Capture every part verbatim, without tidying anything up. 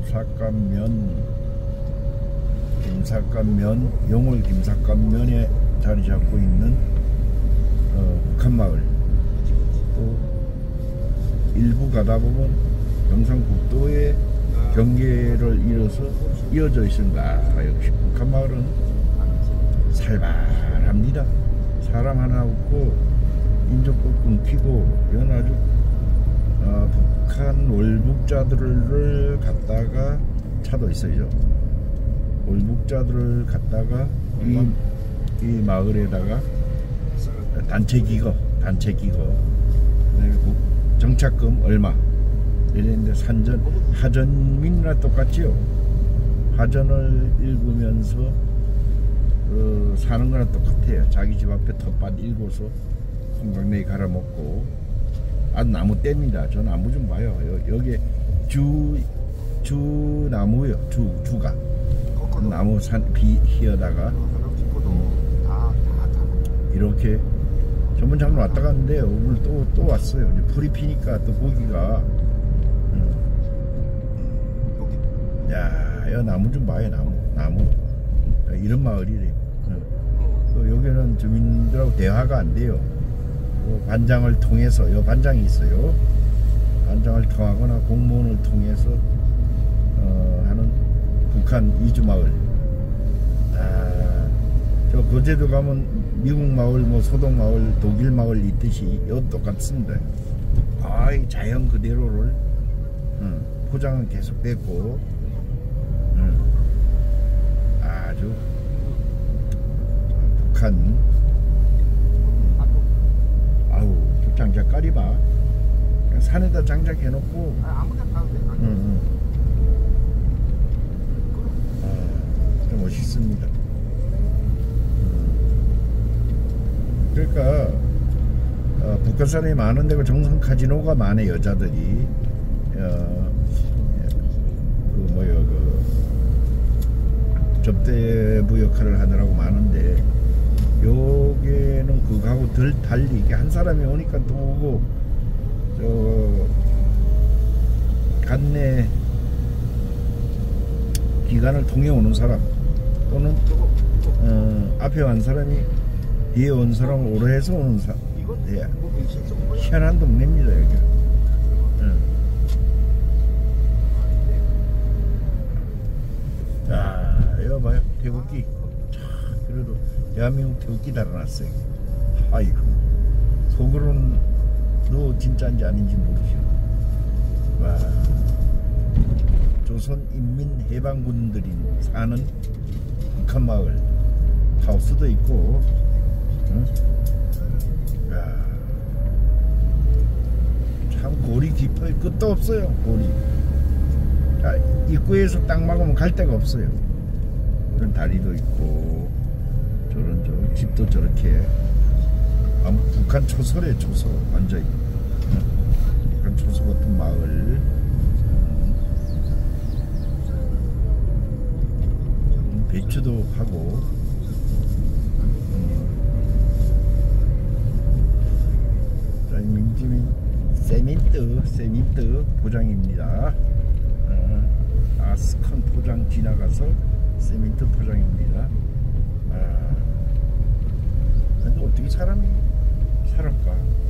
김삿갓면, 김삿갓면, 용월 김삿갓면에 자리 잡고 있는 어, 북한마을. 또 일부 가다 보면 경상북도의 경계를 이어서 이어져 있습니다. 역시 북한마을은 살벌합니다. 사람 하나 없고 인접도 끊기고 이건 아주 어, 북한 월북자들을 갖다가 차도 있어요. 월북자들을 갖다가 이, 이 마을에다가 단체 기거, 단체 기거, 정착금 얼마 이랬는데 산전 하전민이나 똑같지요. 하전을 읽으면서 어, 사는 거랑 똑같아요. 자기 집 앞에 텃밭 읽어서 콩각내기 갈아먹고. 아, 나무 뗍니다. 저 나무 좀 봐요. 여, 여기 주, 주 나무요. 주, 주가. 나무 산, 비, 휘어다가 이렇게 전번 장로 왔다 갔는데 오늘 또, 또 왔어요. 이제 불이 피니까 또 고기가. 음. 야, 여 나무 좀 봐요. 나무. 나무. 이런 마을이래. 음. 여기는 주민들하고 대화가 안 돼요. 반장을 통해서, 요 반장이 있어요. 반장을 통하거나 공무원을 통해서 어, 하는 북한 이주마을. 아, 저 거제도 가면 미국 마을, 뭐 소동 마을, 독일 마을 있듯이 요 똑같습니다. 아이 자연 그대로를 음, 포장은 계속 됐고 음, 아주 북한. 아우, 저 장작가리 봐. 그냥 산에다 장작해놓고. 아, 아무데나 가도 돼. 응, 응. 아, 진짜 멋있습니다. 음. 그러니까 어, 북한 사람이 많은 데가 정성 카지노가 많아. 여자들이 어, 그 뭐요 그 접대부 역할을 하느라고 많은데, 여기는 그거하고 덜 달리 이게 한 사람이 오니까 또 오고, 저 간내 기관을 통해 오는 사람 또는 어, 앞에 온 사람이 뒤에 온 사람을 오래 해서 오는 사람. 예. 희한한 동네입니다 여기. 응. 자, 이거 봐요. 태극기. 그래도 대한민국 태극기 달아놨어요. 아이고, 속으로는 너 진짜인지 아닌지 모르죠. 와, 조선인민해방군들이 사는 북한 마을. 하우스도 있고. 응? 야, 참 골이 깊어요. 끝도 없어요. 골이. 자, 입구에서 딱 막으면 갈 데가 없어요. 그런 다리도 있고, 저런 저 집도 저렇게. 아, 북한 초설에 초설 완전히. 응? 북한 초설 같은 마을. 음, 배추도 하고. 음. 자, 민지민 세민트 세민트 포장입니다. 어, 아스컨 포장 지나가서 세민트 포장입니다. 아, 근데 어떻게 사람이 살았까?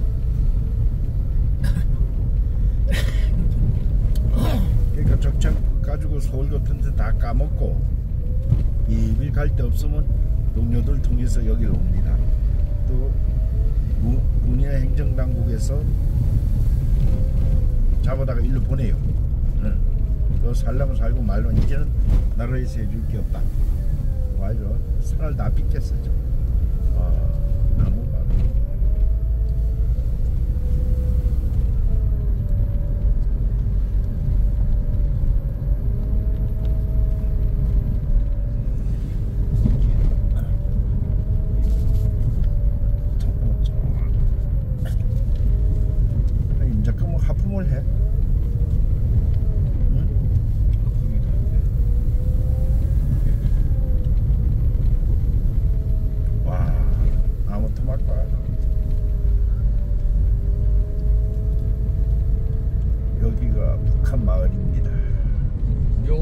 그러니까 적창 가지고 서울 같은 데 다 까먹고 이빌 갈 데 없으면 동료들 통해서 여기를 옵니다. 또 군이나 행정당국에서 잡아다가 일로 보내요. 응. 또 살려면 살고 말로는 이제는 나라에서 해줄 게 없다. 맞죠? 산을 다 삐겠었죠. 아, 나무 봐. 아니, 잠깐만 하품을 해. 여기가 북한 마을입니다. 요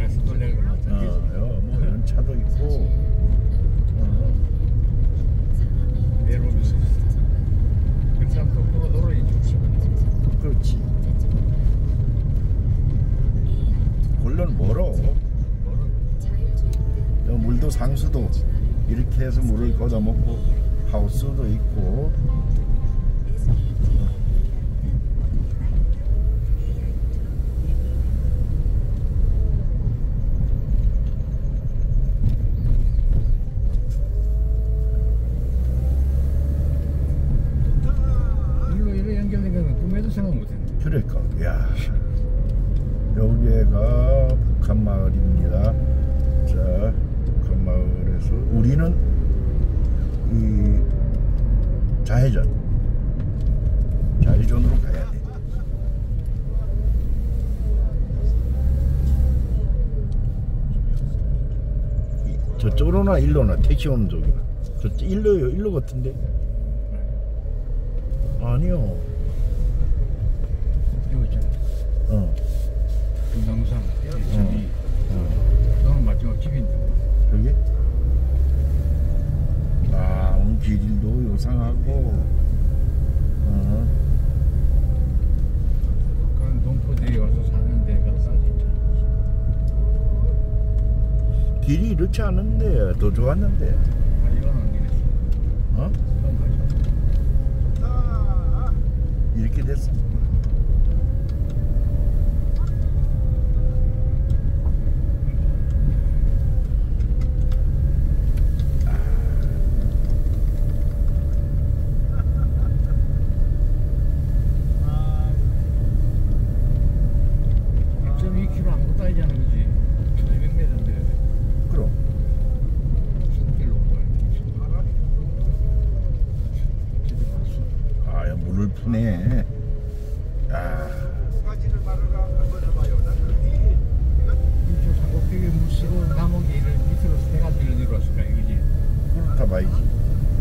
수돌내가 나왔잖아. 어, 뭐 이런 차도 있고. 어. 내려오면서 경상 거꾸로 도로 이쪽. 그렇지. 물론 멀어. 물도 상수도 이렇게 해서 물을 걷어 먹고 하우스도 있고. 일로 이로 연결된 거는 꿈에도 생각 못했네. 그러니까 야 여기가 북한 마을입니다. 자, 북한 마을에서 우리는 이 좌회전 좌회전으로 가야 돼. 저쪽으로나 일로나 택시 오는 쪽이나. 저 일로요, 일로 같은데. 아니요. 이거 있잖아. 어. 금강산 집이. 어. 너는 마지막 집인데. 여기? 아, 오늘 길도 요상하고. 어. 그런 동포들이 와서 사는 데가 진짜. 길이 이렇지 않은데 더 좋았는데. 아, 이건 안 그랬어. 어? 이건 가져. 이렇게 됐어. 일 점 이 킬로미터 아무것도 아니잖아, 그지? 이백 미터인데. 그럼. 손길로 온 거야. 아, 야, 물을 푸네. 아, 이쪽 산꼭대기 무스로 나무기를 밑으로 해가지고 내려왔을까, 그지? 그렇다 봐야지.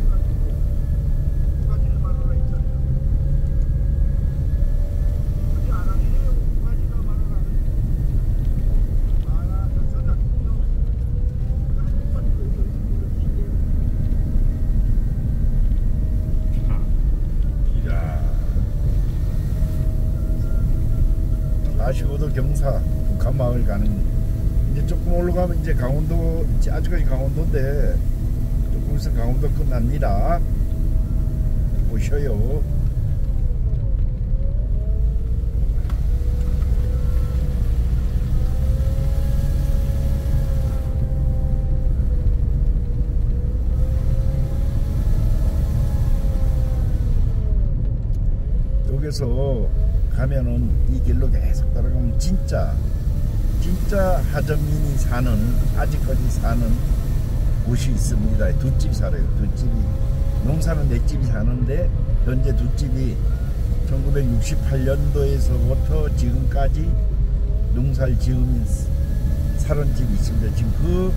사십오 도 경사 북한 마을 가는. 이제 조금 올라가면 이제 강원도, 아직까지 강원도인데 조금 있으면 강원도 끝납니다. 오셔요. 여기서 가면은 이 길로 계속 따라가면 진짜 진짜 하전민이 사는, 아직까지 사는 곳이 있습니다. 두 집 살아요. 두 집이. 농사는 네 집이 사는데 현재 두 집이 천구백육십팔 년도에서부터 지금까지 농사를 지으면 살은 집이 있습니다. 지금 그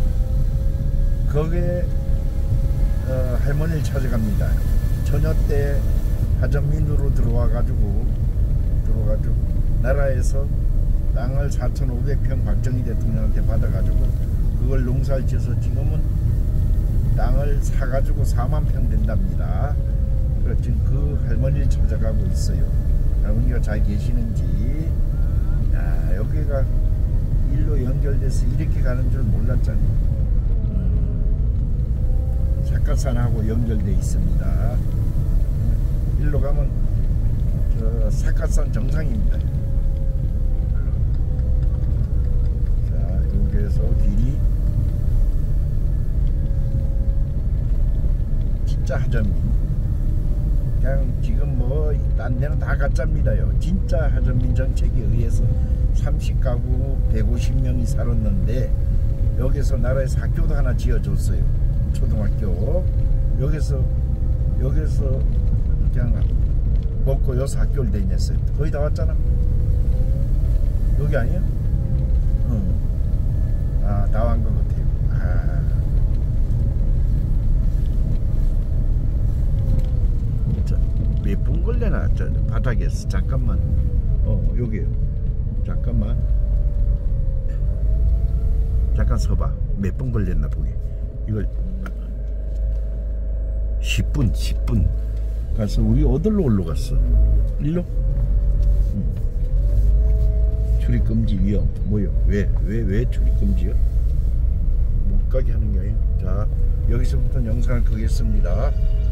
거기에 어, 할머니를 찾아갑니다. 처녀 때 하전민으로 들어와 가지고 들어가지고 나라에서 땅을 사천오백 평 박정희 대통령한테 받아가지고 그걸 농사를 지어서 지금은 땅을 사가지고 사만 평 된답니다. 그래서 지금 그 할머니를 찾아가고 있어요. 할머니가 잘 계시는지. 야, 여기가 일로 연결돼서 이렇게 가는 줄 몰랐잖아요. 음, 삿갓산하고 연결돼 있습니다. 일로 가면 저 삿갓산 정상입니다. 자, 여기에서 길이 진짜 하전민. 그냥 지금 뭐 딴 데는 다 가짜입니다요. 진짜 하전민 정책에 의해서 삼십 가구 백오십 명이 살았는데 여기서 나라에서 학교도 하나 지어줬어요. 초등학교. 여기서 여기서 그냥 먹고 여기서 학교를 다녔어요. 거의 다 왔잖아. 여기 아니야? 응. 아, 다 완 것 같아요. 아. 몇 분 걸려나? 저 바닥에서 잠깐만. 어, 여기요. 잠깐만. 잠깐 서봐. 몇 분 걸렸나 보게. 이걸 십 분 십 분 가서 우리 어디로 올라갔어? 일로? 응. 출입금지 위험. 뭐요? 왜? 왜? 왜 출입금지요? 못 가게 하는 게 아니에요. 자, 여기서부터 영상을 끄겠습니다.